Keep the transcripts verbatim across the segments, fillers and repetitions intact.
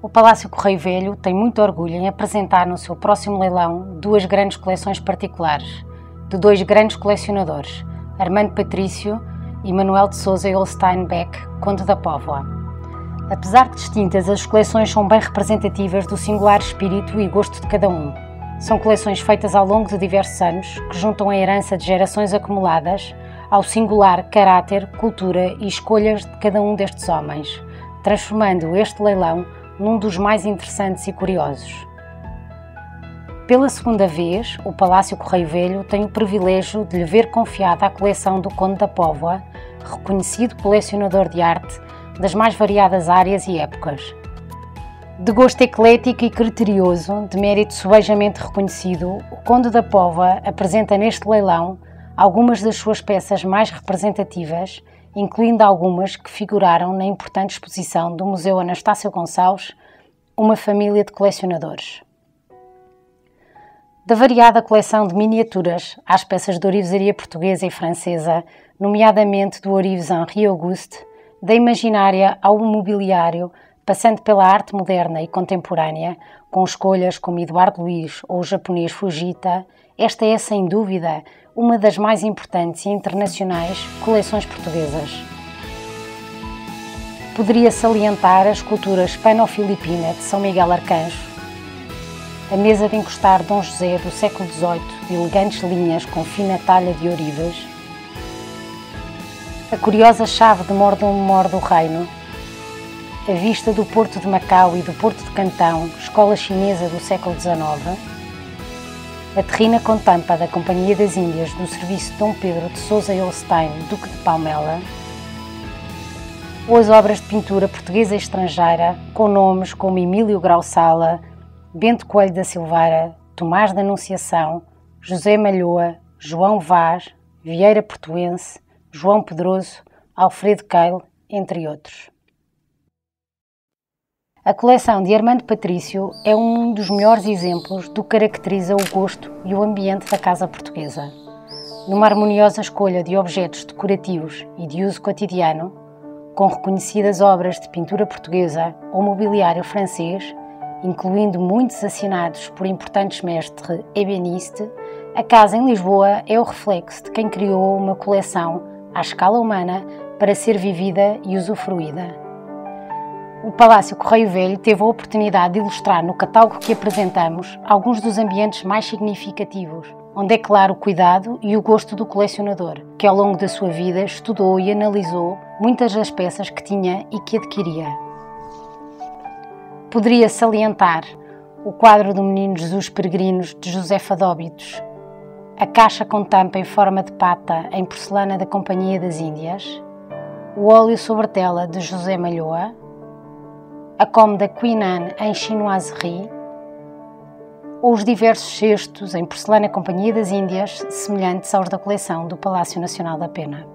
O Palácio Correio Velho tem muito orgulho em apresentar no seu próximo leilão duas grandes coleções particulares, de dois grandes colecionadores, Armando Patrício e Manuel de Sousa Holstein Beck, Conde da Póvoa. Apesar de distintas, as coleções são bem representativas do singular espírito e gosto de cada um. São coleções feitas ao longo de diversos anos, que juntam a herança de gerações acumuladas ao singular caráter, cultura e escolhas de cada um destes homens, transformando este leilão num dos mais interessantes e curiosos. Pela segunda vez, o Palácio Correio Velho tem o privilégio de lhe ver confiada a coleção do Conde da Póvoa, reconhecido colecionador de arte das mais variadas áreas e épocas. De gosto eclético e criterioso, de mérito subejamente reconhecido, o Conde da Póvoa apresenta neste leilão algumas das suas peças mais representativas, incluindo algumas que figuraram na importante exposição do Museu Anastácio Gonçalves, Uma Família de Colecionadores. Da variada coleção de miniaturas às peças de orivesaria portuguesa e francesa, nomeadamente do orives Henri Auguste, da imaginária ao mobiliário, passando pela arte moderna e contemporânea, com escolhas como Eduardo Luiz ou o japonês Fujita, esta é, sem dúvida, uma das mais importantes e internacionais coleções portuguesas. Poderia salientar a escultura hispano-filipina de São Miguel Arcanjo, a mesa de encostar Dom José do século dezoito de elegantes linhas com fina talha de ourives, a curiosa chave de Mordom-Mor do Reino, a vista do Porto de Macau e do Porto de Cantão, escola chinesa do século dezenove, a terrina com tampa da Companhia das Índias do serviço de Dom Pedro de Sousa Holstein, Duque de Palmela, ou as obras de pintura portuguesa e estrangeira com nomes como Emílio Grau Sala, Bento Coelho da Silveira, Tomás da Anunciação, José Malhoa, João Vaz, Vieira Portuense, João Pedroso, Alfredo Keil, entre outros. A coleção de Armando Patrício é um dos melhores exemplos do que caracteriza o gosto e o ambiente da casa portuguesa. Numa harmoniosa escolha de objetos decorativos e de uso cotidiano, com reconhecidas obras de pintura portuguesa ou mobiliário francês, incluindo muitos assinados por importantes mestres ébénistes, a casa em Lisboa é o reflexo de quem criou uma coleção à escala humana para ser vivida e usufruída. O Palácio Correio Velho teve a oportunidade de ilustrar no catálogo que apresentamos alguns dos ambientes mais significativos, onde é claro o cuidado e o gosto do colecionador, que ao longo da sua vida estudou e analisou muitas das peças que tinha e que adquiria. Poderia salientar o quadro do Menino Jesus Peregrinos de José Fadóbitos, a caixa com tampa em forma de pata em porcelana da Companhia das Índias, o óleo sobre tela de José Malhoa, a cômoda Queen Anne em chinoiserie, ou os diversos cestos em porcelana Companhia das Índias, semelhantes aos da coleção do Palácio Nacional da Pena.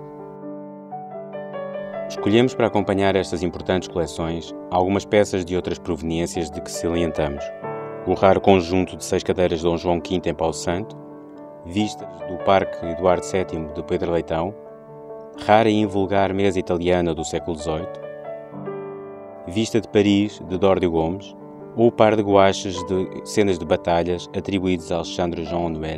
Escolhemos para acompanhar estas importantes coleções algumas peças de outras proveniências de que salientamos. O raro conjunto de seis cadeiras de Dom João quinto em Pau Santo, vistas do Parque Eduardo sétimo de Pedro Leitão, rara e invulgar mesa italiana do século dezoito, vista de Paris de Dórdio Gomes, ou o par de guaches de cenas de batalhas atribuídos a Alexandre Jean Noël.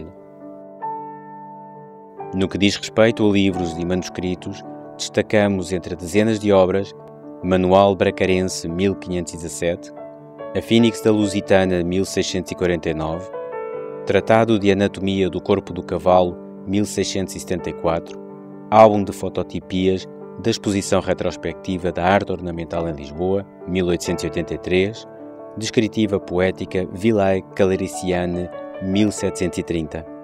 No que diz respeito a livros e manuscritos, destacamos entre dezenas de obras Manual Bracarense mil quinhentos e dezassete, a Fênix da Lusitana mil seiscentos e quarenta e nove, Tratado de Anatomia do Corpo do Cavalo mil seiscentos e setenta e quatro, álbum de fototipias da Exposição Retrospectiva da Arte Ornamental em Lisboa, mil oitocentos e oitenta e três, Descritiva Poética Villai Calericiane, mil setecentos e trinta.